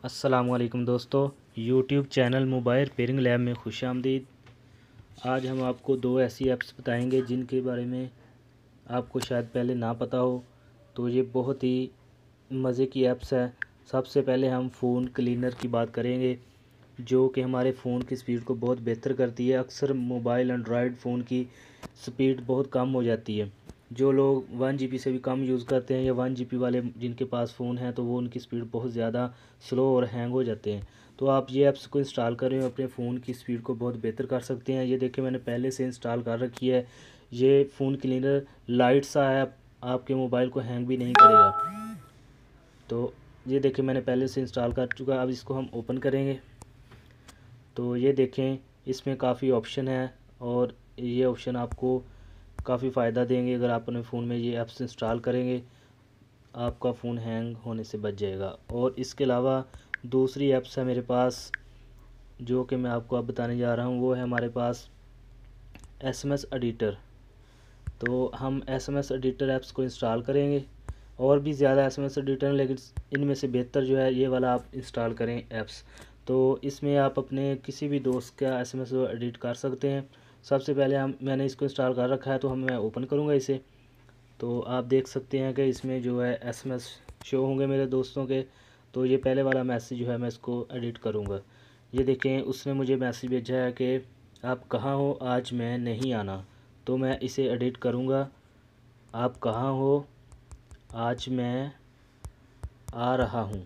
अस्सलामुअलैकुम दोस्तों, YouTube channel mobile repairing lab में खुशामदीद। आज हम आपको दो ऐसी ऐप्स बताएंगे जिनके बारे में आपको शायद पहले ना पता हो। तो ये बहुत ही मज़े की ऐप्स है। सबसे पहले हम फ़ोन क्लीनर की बात करेंगे, जो कि हमारे फ़ोन की स्पीड को बहुत बेहतर करती है। अक्सर मोबाइल एंड्रॉयड फ़ोन की स्पीड बहुत कम हो जाती है। जो लोग 1 GB से भी कम यूज़ करते हैं या 1 GB वाले जिनके पास फ़ोन है, तो वो उनकी स्पीड बहुत ज़्यादा स्लो और हैंग हो जाते हैं। तो आप ये ऐप्स को इंस्टॉल करें, अपने फ़ोन की स्पीड को बहुत बेहतर कर सकते हैं। ये देखिए, मैंने पहले से इंस्टॉल कर रखी है। ये फ़ोन क्लीनर लाइट सा है, आपके मोबाइल को हैंग भी नहीं करेगा। तो ये देखिए, मैंने पहले से इंस्टॉल कर चुका। अब इसको हम ओपन करेंगे तो ये देखें, इसमें काफ़ी ऑप्शन है और ये ऑप्शन आपको काफ़ी फ़ायदा देंगे। अगर आप अपने फ़ोन में ये ऐप्स इंस्टॉल करेंगे, आपका फ़ोन हैंग होने से बच जाएगा। और इसके अलावा दूसरी ऐप्स है मेरे पास, जो कि मैं आपको अब बताने जा रहा हूँ। वो है हमारे पास SMS एडिटर। तो हम SMS एडिटर ऐप्स को इंस्टॉल करेंगे। और भी ज़्यादा SMS एडिटर हैं, लेकिन इनमें से बेहतर जो है ये वाला आप इंस्टॉल करें ऐप्स। तो इसमें आप अपने किसी भी दोस्त का SMS एडिट कर सकते हैं। सबसे पहले मैंने इसको इंस्टॉल कर रखा है, तो मैं ओपन करूँगा इसे। तो आप देख सकते हैं कि इसमें जो है SMS शो होंगे मेरे दोस्तों के। तो ये पहले वाला मैसेज जो है मैं इसको एडिट करूँगा। ये देखें, उसने मुझे मैसेज भेजा है कि आप कहाँ हो, आज मैं नहीं आना। तो मैं इसे एडिट करूँगा, आप कहाँ हो, आज मैं आ रहा हूँ।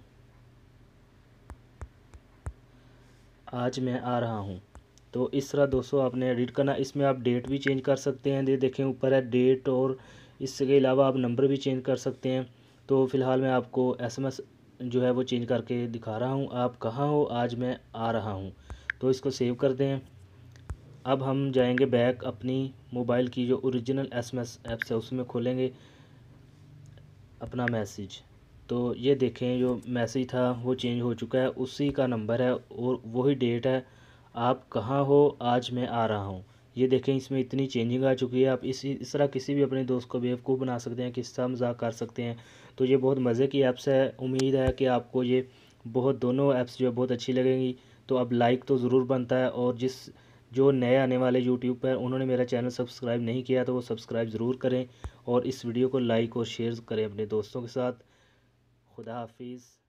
आज मैं आ रहा हूँ। तो इस तरह दोस्तों आपने एडिट करना। इसमें आप डेट भी चेंज कर सकते हैं। ये देखें, ऊपर है डेट, और इसके अलावा आप नंबर भी चेंज कर सकते हैं। तो फ़िलहाल मैं आपको SMS जो है वो चेंज करके दिखा रहा हूँ। आप कहाँ हो, आज मैं आ रहा हूँ। तो इसको सेव कर दें। अब हम जाएंगे बैक, अपनी मोबाइल की जो ओरिजिनल SMS ऐप्स है उसमें खोलेंगे अपना मैसेज। तो ये देखें, जो मैसेज था वो चेंज हो चुका है, उसी का नंबर है और वही डेट है। आप कहाँ हो, आज मैं आ रहा हूँ। ये देखें, इसमें इतनी चेंजिंग आ चुकी है। आप इस तरह किसी भी अपने दोस्त को बेवकूफ़ बना सकते हैं, किस्सा मजाक कर सकते हैं। तो ये बहुत मज़े की ऐप्स है। उम्मीद है कि आपको ये दोनों ऐप्स जो है बहुत अच्छी लगेंगी। तो अब लाइक तो ज़रूर बनता है, और जो नए आने वाले यूट्यूब पर उन्होंने मेरा चैनल सब्सक्राइब नहीं किया, तो वो सब्सक्राइब ज़रूर करें और इस वीडियो को लाइक और शेयर करें अपने दोस्तों के साथ। खुदा हाफिज़।